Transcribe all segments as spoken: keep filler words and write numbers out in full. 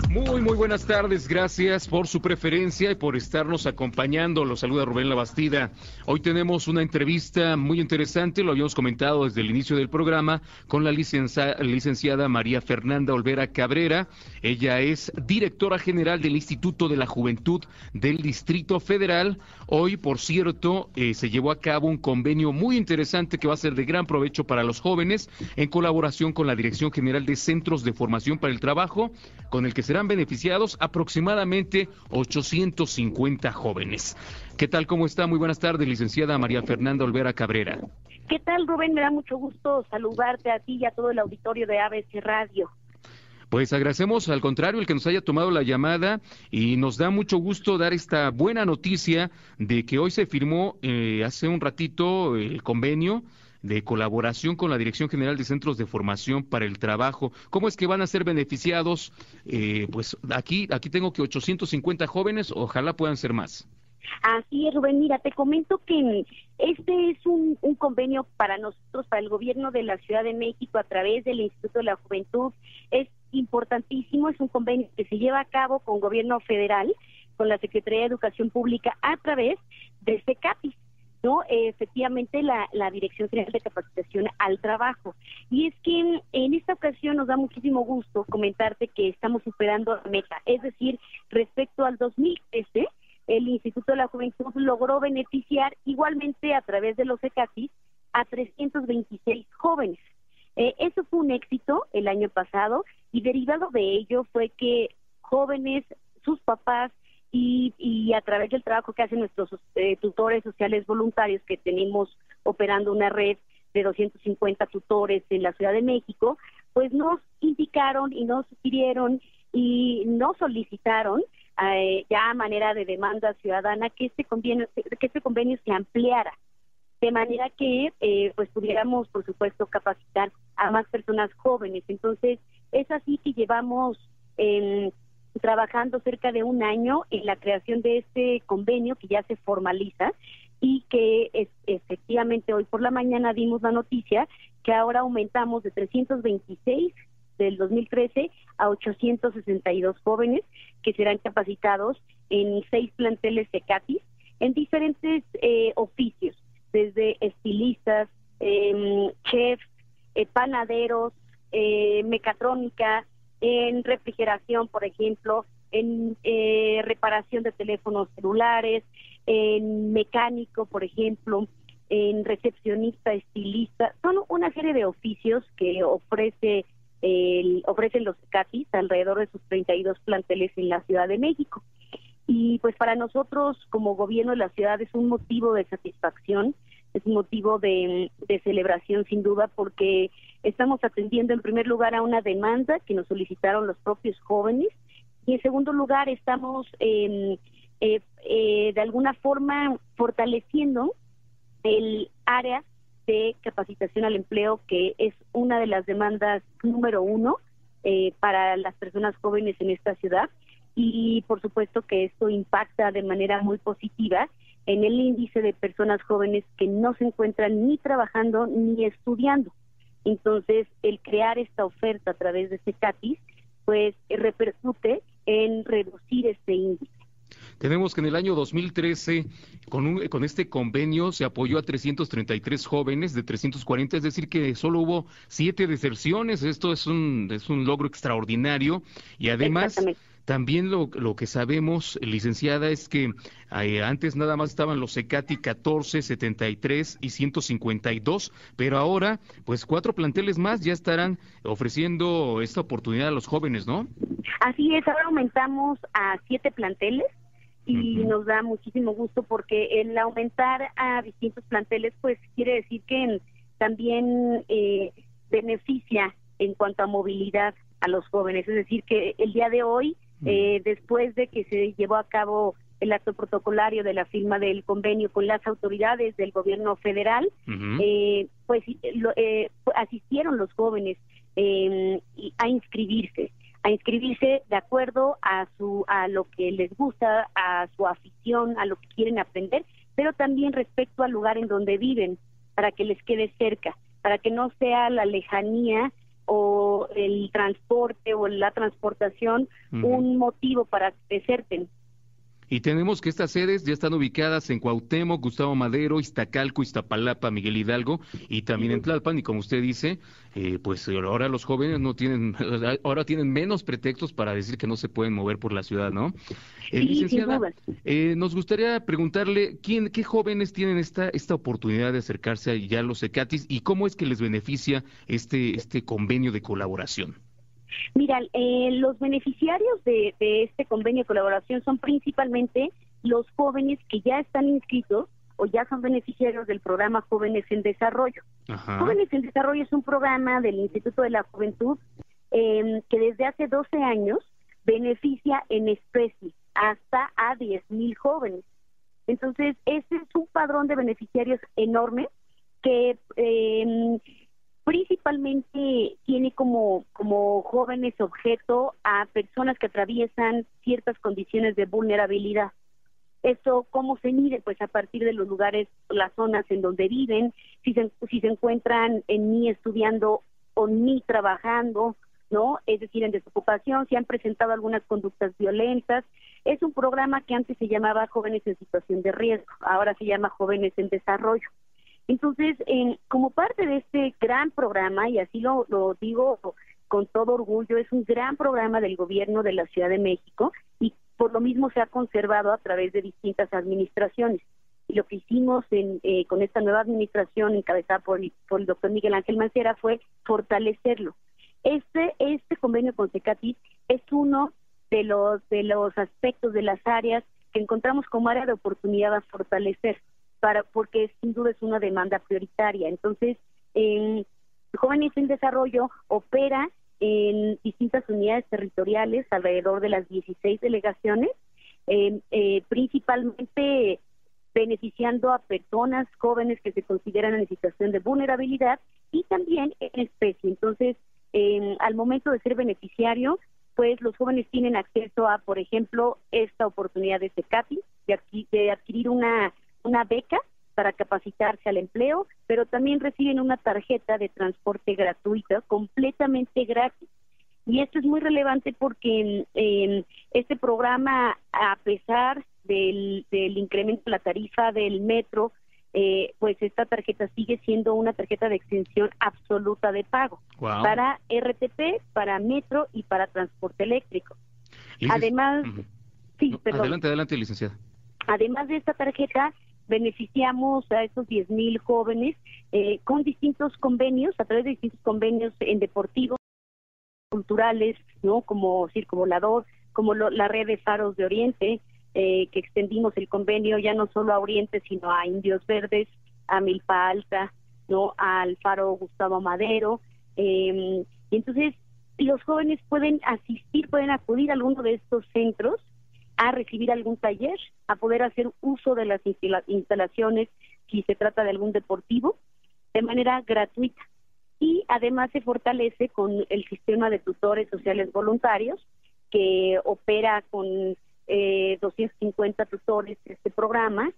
Muy, muy buenas tardes. Gracias por su preferencia y por estarnos acompañando. Los saluda Rubén Labastida. Hoy tenemos una entrevista muy interesante, lo habíamos comentado desde el inicio del programa, con la licencia, licenciada María Fernanda Olvera Cabrera. Ella es directora general del Instituto de la Juventud del Distrito Federal. Hoy, por cierto, eh, se llevó a cabo un convenio muy interesante que va a ser de gran provecho para los jóvenes, en colaboración con la Dirección General de Centros de Formación para el Trabajo, con el que será beneficiados aproximadamente ochocientos cincuenta jóvenes. ¿Qué tal? ¿Cómo está? Muy buenas tardes, licenciada María Fernanda Olvera Cabrera. ¿Qué tal, Rubén? Me da mucho gusto saludarte a ti y a todo el auditorio de A B C Radio. Pues agradecemos al contrario el que nos haya tomado la llamada y nos da mucho gusto dar esta buena noticia de que hoy se firmó eh, hace un ratito el convenio de colaboración con la Dirección General de Centros de Formación para el Trabajo. ¿Cómo es que van a ser beneficiados? Eh, pues aquí aquí tengo que ochocientos cincuenta jóvenes, ojalá puedan ser más. Así es, Rubén. Mira, te comento que este es un, un convenio para nosotros, para el gobierno de la Ciudad de México, a través del Instituto de la Juventud. Es importantísimo, es un convenio que se lleva a cabo con gobierno federal, con la Secretaría de Educación Pública, a través de CECAPIS. ¿no? Eh, efectivamente la, la Dirección General de Capacitación al Trabajo. Y es que en, en esta ocasión nos da muchísimo gusto comentarte que estamos superando la meta, es decir, respecto al dos mil trece, el Instituto de la Juventud logró beneficiar igualmente a través de los CECAPIS a trescientos veintiséis jóvenes. Eh, eso fue un éxito el año pasado y derivado de ello fue que jóvenes, sus papás, Y, y a través del trabajo que hacen nuestros eh, tutores sociales voluntarios, que tenemos operando una red de doscientos cincuenta tutores en la Ciudad de México, pues nos indicaron y nos sugirieron y nos solicitaron eh, ya a manera de demanda ciudadana que este convenio, que este convenio se ampliara, de manera que eh, pues pudiéramos, por supuesto, capacitar a más personas jóvenes. Entonces, es así que llevamos en trabajando cerca de un año en la creación de este convenio que ya se formaliza y que es, efectivamente hoy por la mañana dimos la noticia que ahora aumentamos de trescientos veintiséis del dos mil trece a ochocientos sesenta y dos jóvenes que serán capacitados en seis planteles CECAPIS en diferentes eh, oficios, desde estilistas, eh, chefs, eh, panaderos, eh, mecatrónica, en refrigeración, por ejemplo, en eh, reparación de teléfonos celulares, en mecánico, por ejemplo, en recepcionista, estilista. Son una serie de oficios que ofrece el, ofrecen los CECAPIS alrededor de sus treinta y dos planteles en la Ciudad de México. Y pues para nosotros, como gobierno de la ciudad, es un motivo de satisfacción, es un motivo de, de celebración sin duda, porque estamos atendiendo en primer lugar a una demanda que nos solicitaron los propios jóvenes y en segundo lugar estamos eh, eh, eh, de alguna forma fortaleciendo el área de capacitación al empleo, que es una de las demandas número uno eh, para las personas jóvenes en esta ciudad, y por supuesto que esto impacta de manera muy positiva en el índice de personas jóvenes que no se encuentran ni trabajando ni estudiando. Entonces, el crear esta oferta a través de CECAPIS, pues repercute en reducir este índice. Tenemos que en el año dos mil trece, con, un, con este convenio, se apoyó a trescientos treinta y tres jóvenes de trescientos cuarenta, es decir, que solo hubo siete deserciones. Esto es un, es un logro extraordinario y además también lo, lo que sabemos, licenciada, es que eh, antes nada más estaban los CECATI catorce, setenta y tres y ciento cincuenta y dos, pero ahora pues cuatro planteles más ya estarán ofreciendo esta oportunidad a los jóvenes, ¿no? Así es, ahora aumentamos a siete planteles y uh-huh. nos da muchísimo gusto porque el aumentar a distintos planteles pues quiere decir que también eh, beneficia en cuanto a movilidad a los jóvenes, es decir que el día de hoy, Eh, después de que se llevó a cabo el acto protocolario de la firma del convenio con las autoridades del gobierno federal, uh-huh. eh, pues lo, eh, asistieron los jóvenes eh, a inscribirse, a inscribirse de acuerdo a su a lo que les gusta, a su afición, a lo que quieren aprender, pero también respecto al lugar en donde viven, para que les quede cerca, para que no sea la lejanía o el transporte o la transportación uh-huh. un motivo para deserten. Y tenemos que estas sedes ya están ubicadas en Cuauhtémoc, Gustavo Madero, Iztacalco, Iztapalapa, Miguel Hidalgo y también en Tlalpan. Y como usted dice, eh, pues ahora los jóvenes no tienen, ahora tienen menos pretextos para decir que no se pueden mover por la ciudad, ¿no? Eh, sí, licenciada, eh, nos gustaría preguntarle quién, qué jóvenes tienen esta esta oportunidad de acercarse a ya los CECATIS y cómo es que les beneficia este este convenio de colaboración. Mira, eh, los beneficiarios de, de este convenio de colaboración son principalmente los jóvenes que ya están inscritos o ya son beneficiarios del programa Jóvenes en Desarrollo. Ajá. Jóvenes en Desarrollo es un programa del Instituto de la Juventud eh, que desde hace doce años beneficia en especie hasta a diez mil jóvenes. Entonces, este es un padrón de beneficiarios enorme que eh, principalmente tiene como, como jóvenes objeto a personas que atraviesan ciertas condiciones de vulnerabilidad. ¿Eso cómo se mide? Pues a partir de los lugares, las zonas en donde viven, si se, si se encuentran en ni estudiando o ni trabajando, ¿no? Es decir, en desocupación, si han presentado algunas conductas violentas. Es un programa que antes se llamaba Jóvenes en Situación de Riesgo, ahora se llama Jóvenes en Desarrollo. Entonces, eh, como parte de este gran programa, y así lo, lo digo con todo orgullo, es un gran programa del gobierno de la Ciudad de México y por lo mismo se ha conservado a través de distintas administraciones. Y lo que hicimos en, eh, con esta nueva administración encabezada por, por el doctor Miguel Ángel Mancera fue fortalecerlo. Este, este convenio con CECATIS es uno de los, de los aspectos de las áreas que encontramos como área de oportunidad a fortalecer. Para, porque sin duda es una demanda prioritaria. Entonces, eh, Jóvenes en Desarrollo opera en distintas unidades territoriales, alrededor de las dieciséis delegaciones, eh, eh, principalmente beneficiando a personas jóvenes que se consideran en situación de vulnerabilidad y también en especie. Entonces, eh, al momento de ser beneficiario, pues los jóvenes tienen acceso a, por ejemplo, esta oportunidad de CECATIS, de, adqu- de adquirir una una beca para capacitarse al empleo, pero también reciben una tarjeta de transporte gratuita, completamente gratis. Y esto es muy relevante porque eh, este programa, a pesar del, del incremento de la tarifa del metro, eh, pues esta tarjeta sigue siendo una tarjeta de exención absoluta de pago. Wow. Para R T P, para metro y para transporte eléctrico. Lic- Además, uh-huh. sí, no, perdón. Adelante, adelante, licenciada. Además de esta tarjeta, beneficiamos a estos diez mil jóvenes eh, con distintos convenios, a través de distintos convenios en deportivos, culturales, ¿no? Como Circo Volador, como lo, la red de faros de Oriente, eh, que extendimos el convenio ya no solo a Oriente, sino a Indios Verdes, a Milpa Alta, ¿no? Al faro Gustavo Madero. Eh, y entonces, los jóvenes pueden asistir, pueden acudir a alguno de estos centros a recibir algún taller, a poder hacer uso de las instalaciones si se trata de algún deportivo, de manera gratuita. Y además se fortalece con el sistema de tutores sociales voluntarios, que opera con eh, doscientos cincuenta tutores de este programa,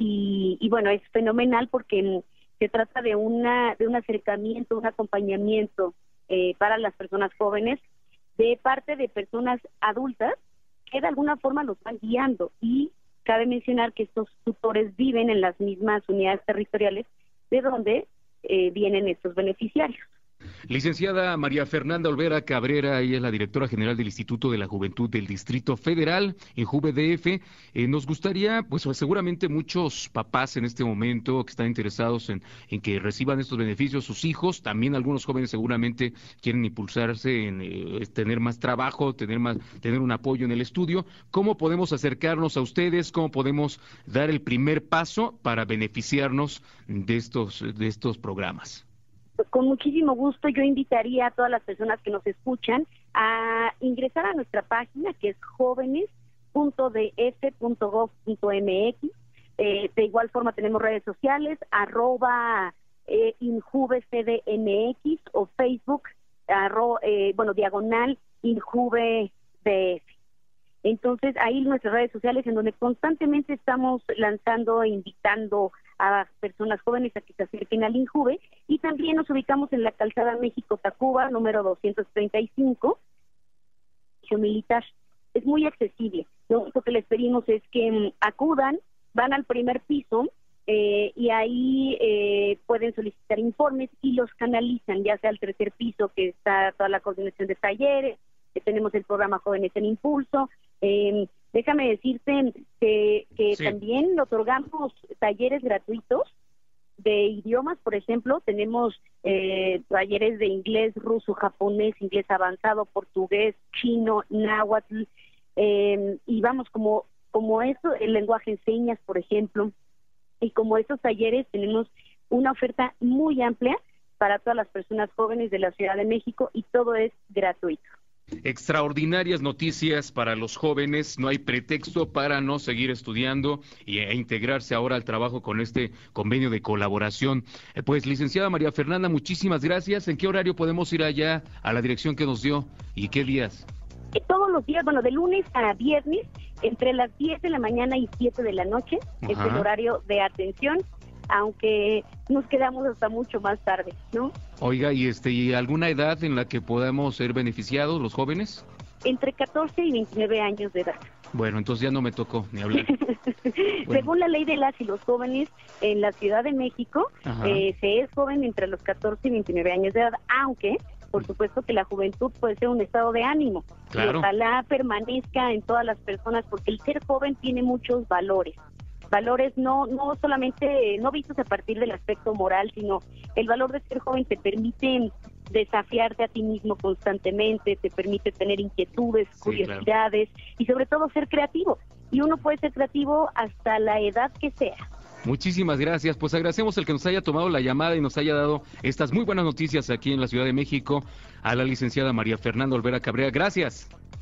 y, y bueno, es fenomenal porque se trata de una de un acercamiento, un acompañamiento eh, para las personas jóvenes, de parte de personas adultas, que de alguna forma los van guiando. Y cabe mencionar que estos tutores viven en las mismas unidades territoriales de donde eh, vienen estos beneficiarios. Licenciada María Fernanda Olvera Cabrera, ella es la directora general del Instituto de la Juventud del Distrito Federal en JuveDF. Eh, nos gustaría, pues seguramente muchos papás en este momento que están interesados en, en que reciban estos beneficios, sus hijos, también algunos jóvenes seguramente quieren impulsarse en eh, tener más trabajo, tener más, tener un apoyo en el estudio. ¿Cómo podemos acercarnos a ustedes? ¿Cómo podemos dar el primer paso para beneficiarnos de estos, de estos programas? Con muchísimo gusto yo invitaría a todas las personas que nos escuchan a ingresar a nuestra página, que es jóvenes punto d f punto gov punto m x. Eh, de igual forma tenemos redes sociales, arroba eh, injuvecdmx o Facebook, arro, eh, bueno, diagonal injuvdf. Entonces ahí nuestras redes sociales en donde constantemente estamos lanzando e invitando a personas jóvenes a que se acerquen al INJUVE, y también nos ubicamos en la calzada México-Tacuba, número doscientos treinta y cinco, militar. Es muy accesible. Lo único que les pedimos es que um, acudan, van al primer piso, eh, y ahí eh, pueden solicitar informes y los canalizan, ya sea al tercer piso, que está toda la coordinación de talleres, que tenemos el programa Jóvenes en Impulso. Eh, déjame decirte que, que sí. También otorgamos talleres gratuitos de idiomas. Por ejemplo, tenemos eh, talleres de inglés, ruso, japonés, inglés avanzado, portugués, chino, náhuatl, eh, y vamos, como, como eso, el lenguaje en señas, por ejemplo, y como estos talleres tenemos una oferta muy amplia para todas las personas jóvenes de la Ciudad de México, y todo es gratuito. Extraordinarias noticias para los jóvenes, no hay pretexto para no seguir estudiando y, e integrarse ahora al trabajo con este convenio de colaboración. Eh, pues, licenciada María Fernanda, muchísimas gracias. ¿En qué horario podemos ir allá a la dirección que nos dio y qué días? Eh, todos los días, bueno, de lunes a viernes, entre las diez de la mañana y siete de la noche. Ajá. Es el horario de atención, aunque nos quedamos hasta mucho más tarde, ¿no? Oiga, ¿y este y alguna edad en la que podamos ser beneficiados los jóvenes? Entre catorce y veintinueve años de edad. Bueno, entonces ya no me tocó ni hablar. Bueno. Según la ley de las y los jóvenes en la Ciudad de México, eh, se es joven entre los catorce y veintinueve años de edad, aunque por supuesto que la juventud puede ser un estado de ánimo. Claro. Y ojalá permanezca en todas las personas, porque el ser joven tiene muchos valores. Valores no no solamente, no vistos a partir del aspecto moral, sino el valor de ser joven te permite desafiarte a ti mismo constantemente, te permite tener inquietudes, sí, curiosidades, claro. Y sobre todo ser creativo. Y uno puede ser creativo hasta la edad que sea. Muchísimas gracias, pues agradecemos el que nos haya tomado la llamada y nos haya dado estas muy buenas noticias aquí en la Ciudad de México a la licenciada María Fernanda Olvera Cabrera. Gracias.